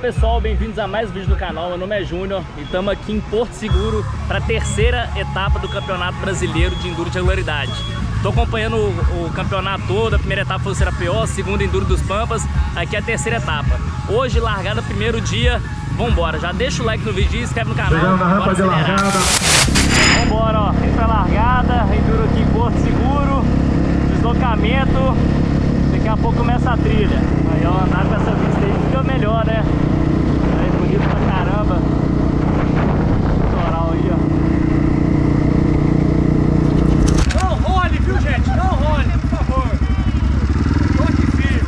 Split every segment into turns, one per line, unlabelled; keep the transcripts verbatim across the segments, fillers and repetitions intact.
pessoal, bem-vindos a mais um vídeo do canal. Meu nome é Júnior e estamos aqui em Porto Seguro para a terceira etapa do Campeonato Brasileiro de Enduro de Regularidade. Estou acompanhando o, o campeonato todo. A primeira etapa foi o Serapió, a segunda Enduro dos Pampas, aqui é a terceira etapa. Hoje, largada primeiro dia, vambora. Já deixa o like no vídeo e inscreve no canal.
Chegando na rampa de largada.
Vambora, ó, vem pra largada, Enduro aqui em Porto Seguro, deslocamento. Daqui a pouco começa a trilha. Aí, ó, andar com essa vista aí fica melhor, né? Aí, bonito pra caramba. Litoral aí, ó.
Não role, viu, gente? Não role, por favor. Toque firme.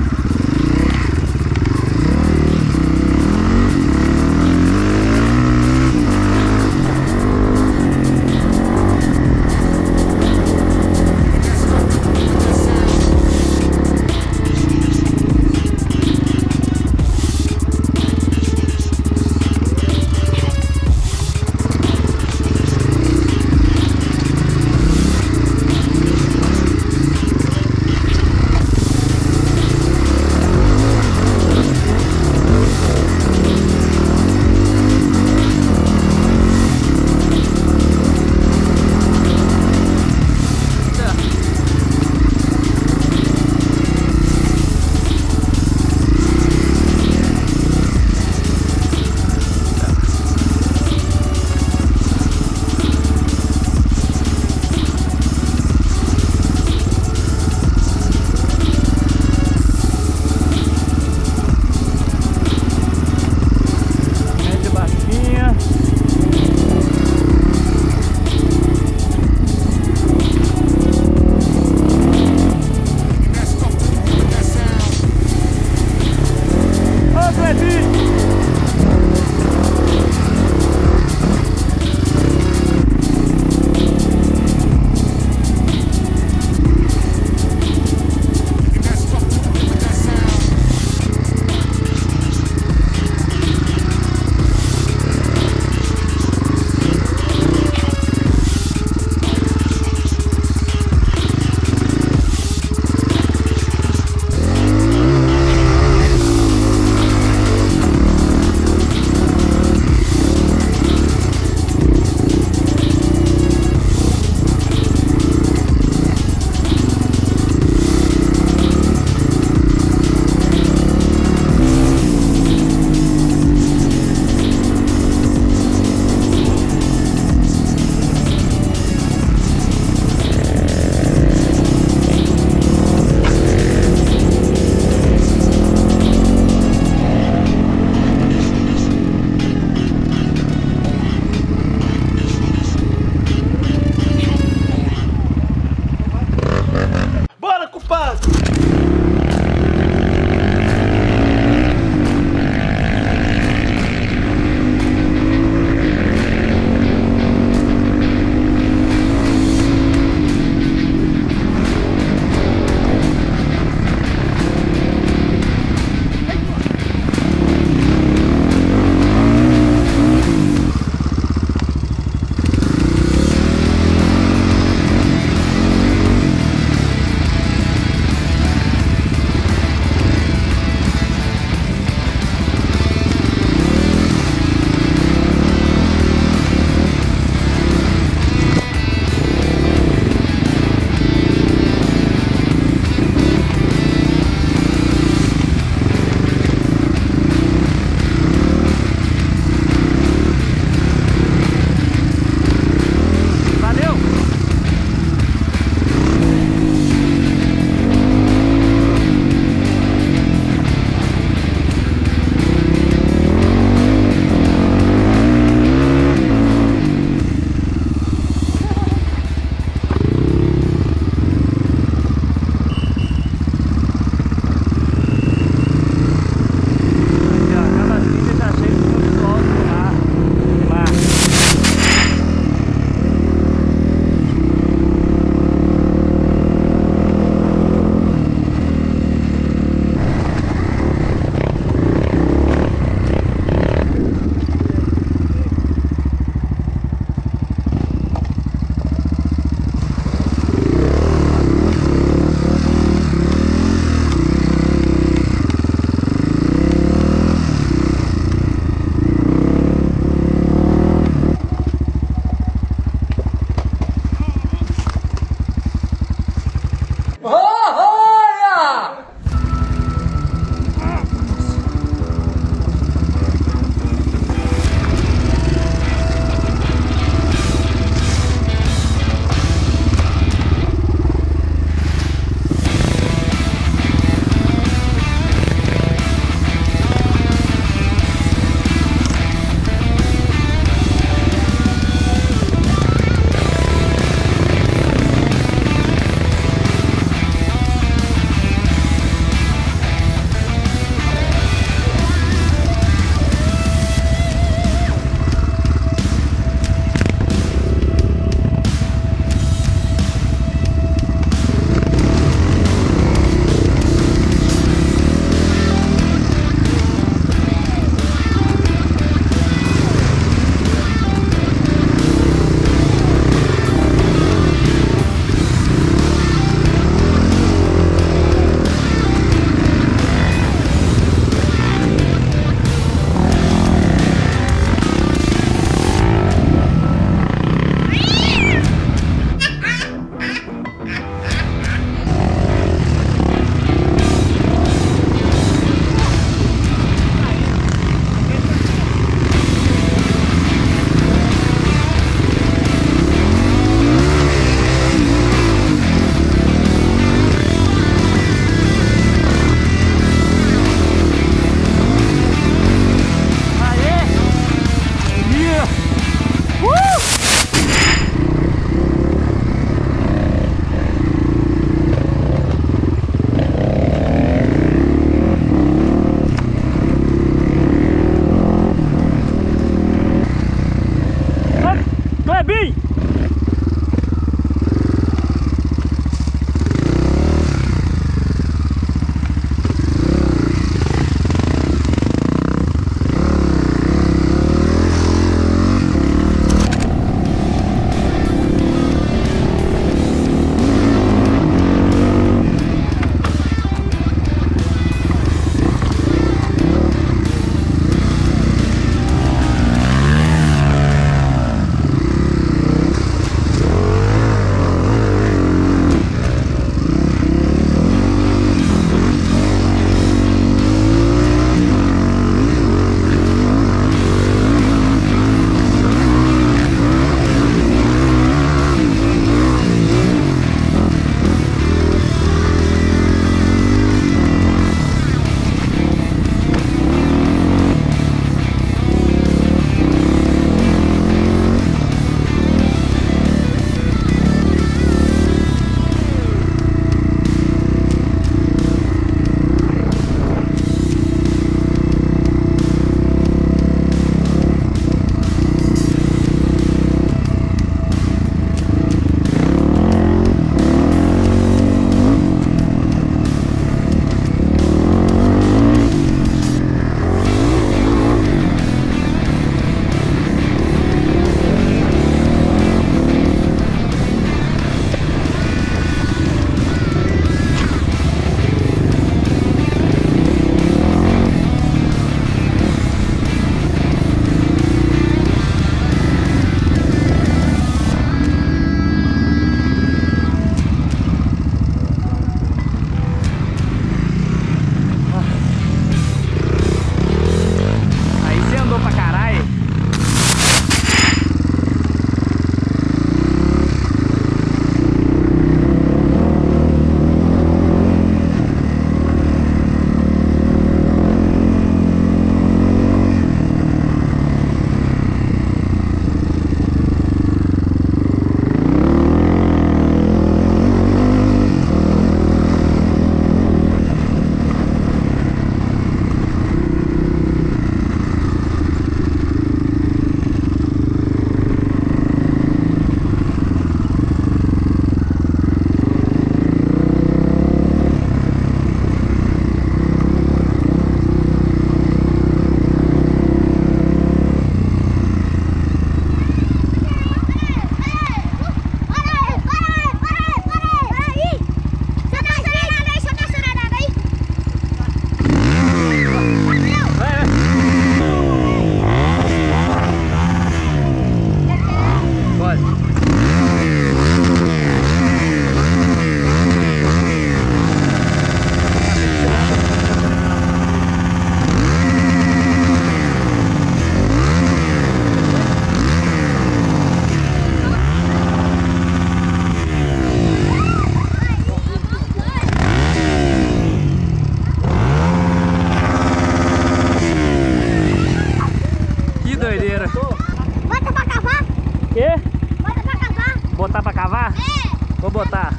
doideira.
Bota pra cavar?
Quê?
Bota pra cavar?
Botar pra cavar?
É.
Vou botar.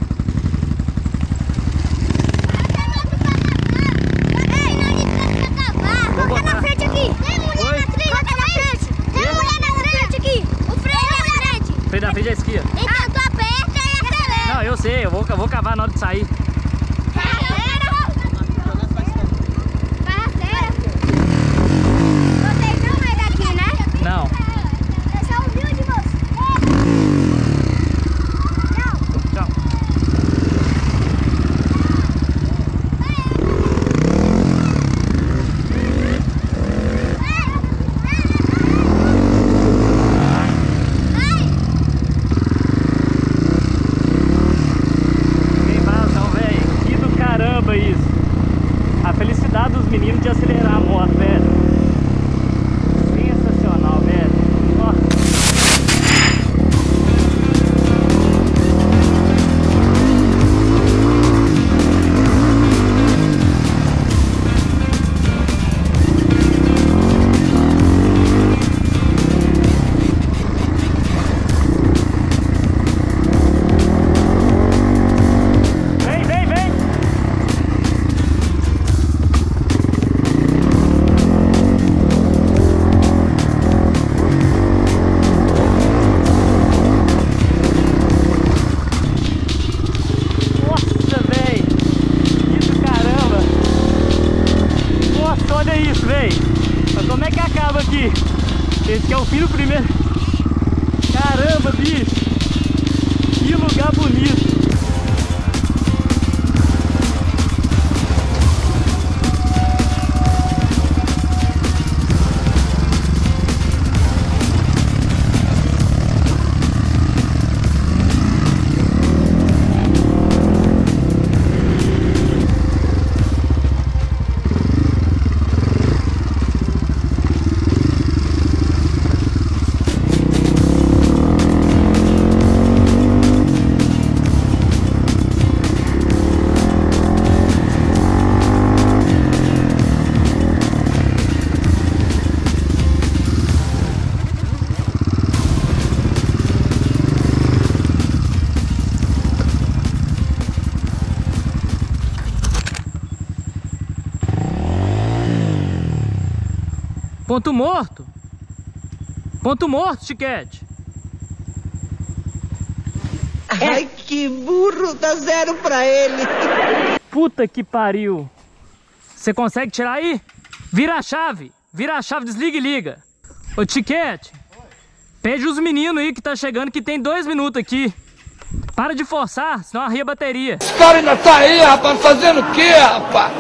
Coloca na frente aqui. Tem mulher
Oi?
na trilha, coloca na frente. Tem
Quê?
mulher na frente aqui. O freio é na frente.
Freio da frente é esquerda.
Então tu aperta e acelera.
Não, eu sei, eu vou, eu vou cavar na hora de sair.
Vocês não é daqui, né?
Não.
Eu só ouvi de você. Não.
Tchau. Tem vazão, velho. Que do caramba isso. A felicidade dos meninos de acelerar a moto, velho. Sensacional, velho. Ó. Vem, vem, vem! Nossa, velho! Que do caramba! Nossa, olha isso, velho! Mas como é que acaba aqui? Esse que é o fim do primeiro. Caramba, bicho! Que lugar bonito! Ponto morto. Ponto morto, Chiquete.
Ai, que burro, dá zero pra ele.
Puta que pariu. Você consegue tirar aí? Vira a chave. Vira a chave, desliga e liga. Ô, Chiquete. Pede os meninos aí que tá chegando, que tem dois minutos aqui. Para de forçar, senão arria a bateria.
Esse cara ainda tá aí, rapaz, fazendo o quê, rapaz?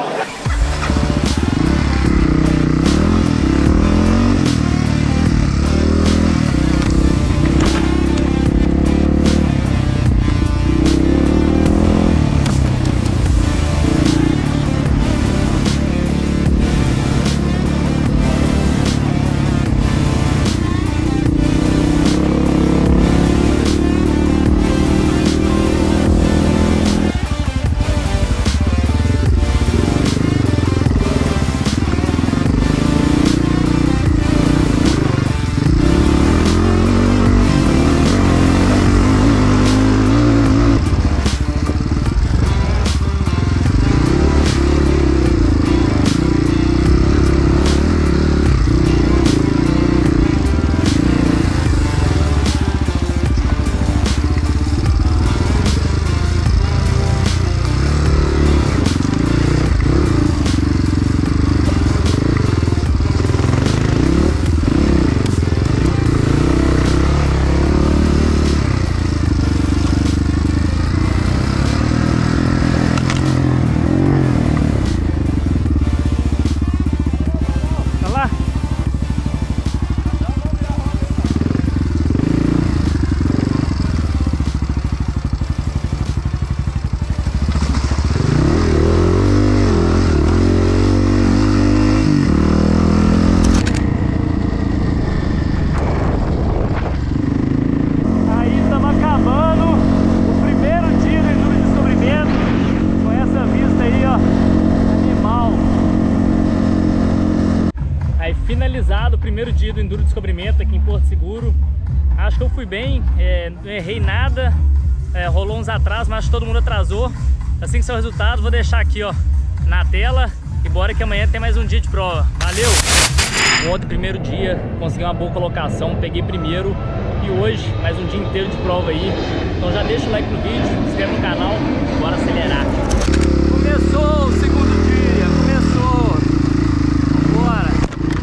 primeiro dia do Enduro Descobrimento aqui em Porto Seguro. Acho que eu fui bem, é, não errei nada, é, rolou uns atrasos, mas acho que todo mundo atrasou. Assim que são os resultados, vou deixar aqui ó, na tela e bora que amanhã tem mais um dia de prova. Valeu! Ontem, primeiro dia, consegui uma boa colocação, peguei primeiro e hoje mais um dia inteiro de prova aí. Então já deixa o like no vídeo, se inscreve no canal, bora acelerar.
Começou o segundo dia, começou. Bora.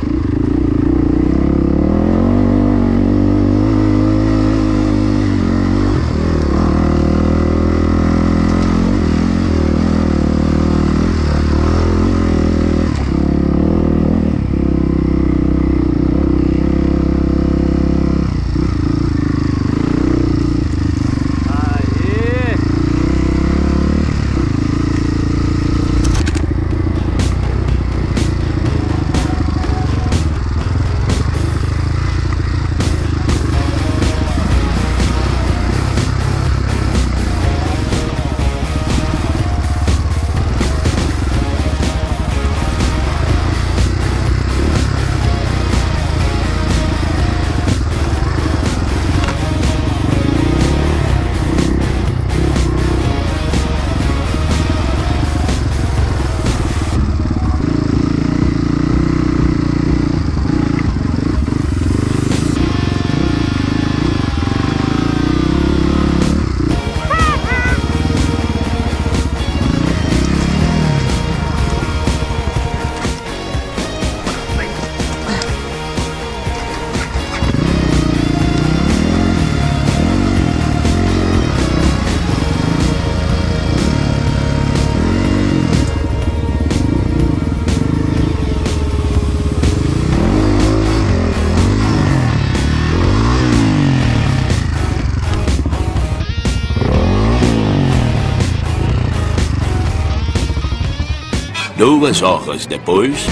Duas horas depois...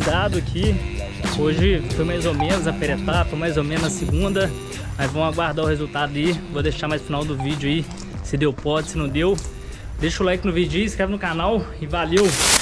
finalizado aqui. Hoje foi mais ou menos a primeira etapa, mais ou menos a segunda. Mas vamos aguardar o resultado aí. Vou deixar mais no final do vídeo aí, se deu pódio, se não deu. Deixa o like no vídeo, inscreve no canal e valeu!